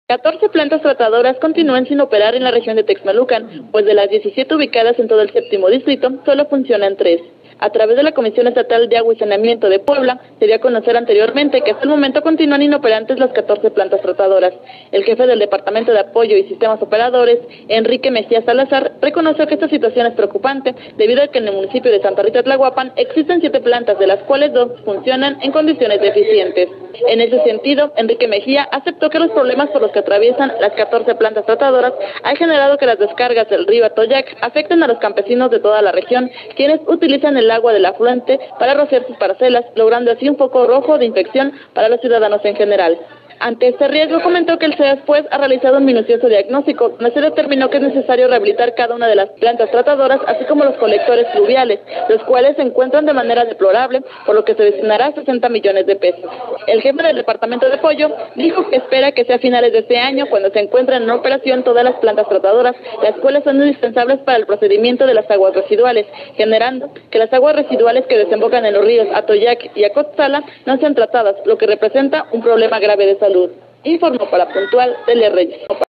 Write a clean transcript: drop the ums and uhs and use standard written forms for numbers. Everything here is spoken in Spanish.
14 plantas tratadoras continúan sin operar en la región de Texmelucan, pues de las 17 ubicadas en todo el séptimo distrito, solo funcionan 3. A través de la Comisión Estatal de Agua y Saneamiento de Puebla, se dio a conocer anteriormente que hasta el momento continúan inoperantes las 14 plantas tratadoras. El jefe del Departamento de Apoyo y Sistemas Operadores, Enrique Mejía Salazar, reconoció que esta situación es preocupante, debido a que en el municipio de Santa Rita Tlahuapan existen 7 plantas, de las cuales 2 funcionan en condiciones deficientes. En ese sentido, Enrique Mejía aceptó que los problemas por los que atraviesan las 14 plantas tratadoras han generado que las descargas del río Atoyac afecten a los campesinos de toda la región, quienes utilizan el agua del afluente para rociar sus parcelas, logrando así un foco rojo de infección para los ciudadanos en general. Ante este riesgo, comentó que el CEAS ha realizado un minucioso diagnóstico, donde se determinó que es necesario rehabilitar cada una de las plantas tratadoras, así como los colectores fluviales, los cuales se encuentran de manera deplorable, por lo que se destinará 60 millones de pesos. El jefe del Departamento de Apoyo dijo que espera que sea a finales de este año cuando se encuentren en operación todas las plantas tratadoras, las cuales son indispensables para el procedimiento de las aguas residuales, generando que las aguas residuales que desembocan en los ríos Atoyac y Acotzala no sean tratadas, lo que representa un problema grave de salud. Informó para Puntual Delia Reyes.